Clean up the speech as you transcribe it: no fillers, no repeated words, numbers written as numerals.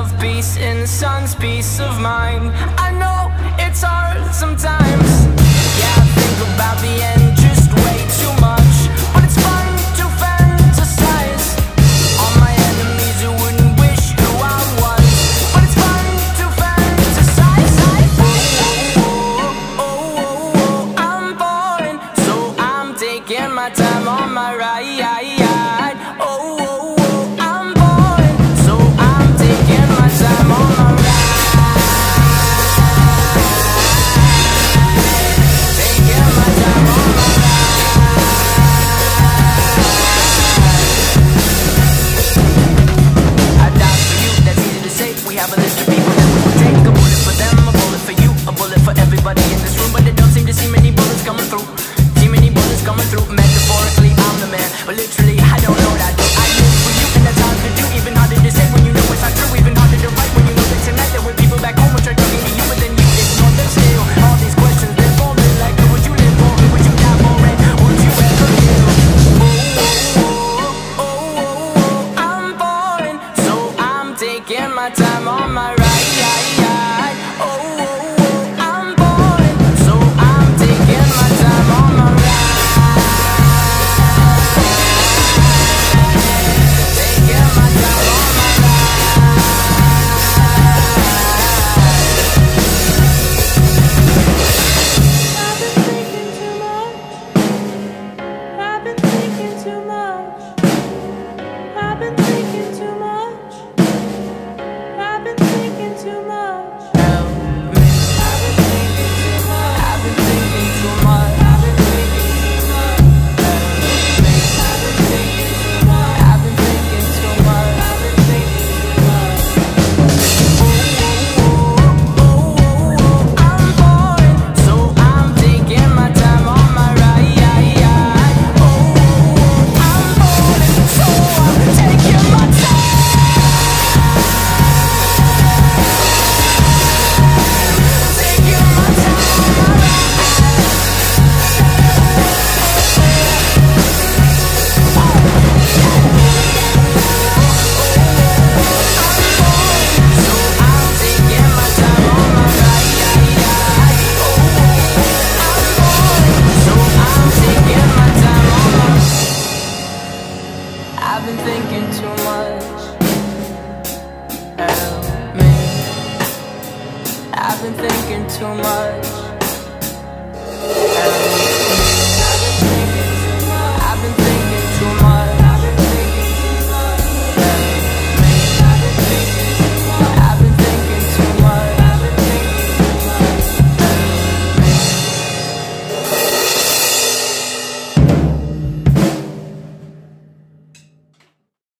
of peace in the sun's peace of mind. I know it's hard sometimes. Yeah, I think about the end just way too much, but it's fun to fantasize on my enemies who wouldn't wish who I was. But it's fun to fantasize. I'm falling, so I'm taking my time on my ride. I'm falling, so I'm taking my time on my ride. Taking my time on my ride. I die for you, that's easy to say. We have a list of people that we will take. A bullet for them, a bullet for you, a bullet for everybody in this room. But they don't seem to see many bullets coming through. See many bullets coming through. Metaphorically, I'm the man, but literally, I don't know what I do. I live for you, and that's hard to do. Even harder to say when you know it's not true. Even harder to write when you know that tonight there were people back home which are talking to you, but then you ignore them still. All these questions, they're falling like, who would you live for? Who would you die for? And would you ever kill? I'm falling, so I'm taking my time on my ride. I'm falling, so I'm taking my time on my ride. Taking my time on my I've been thinking too much. I've been thinking too much. I've been thinking too much. I've been thinking too much. I've been thinking too much. I've been thinking too much. I've been thinking too much. I've been thinking too much. I've been thinking too much. I'm falling, so I'm taking my time on my ride. I'm falling, so I'm taking my time. Taking my time on my so I'm taking my time on my ride. I'm falling, so I'm taking my time on my I've been thinking too much. Help me. I've been thinking too much. Help